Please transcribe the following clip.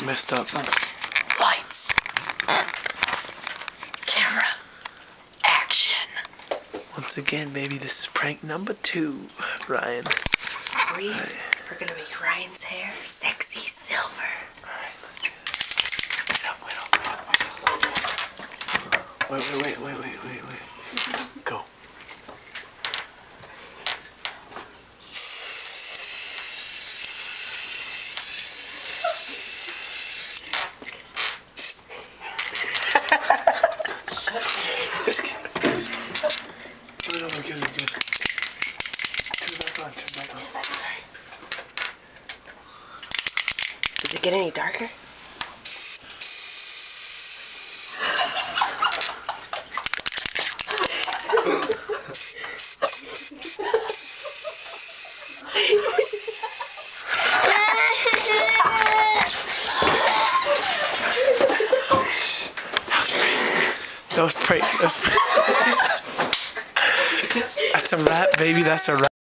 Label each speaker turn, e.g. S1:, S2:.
S1: Messed up.
S2: Lights. Camera. Action.
S1: Once again, baby, this is prank number 2, Ryan.
S2: We're gonna make Ryan's hair sexy silver.
S1: Alright, let's do this. Wait. Go. Good. Turn it back on.
S2: Does it get any darker?
S1: That was great. That's a wrap, baby. That's a wrap.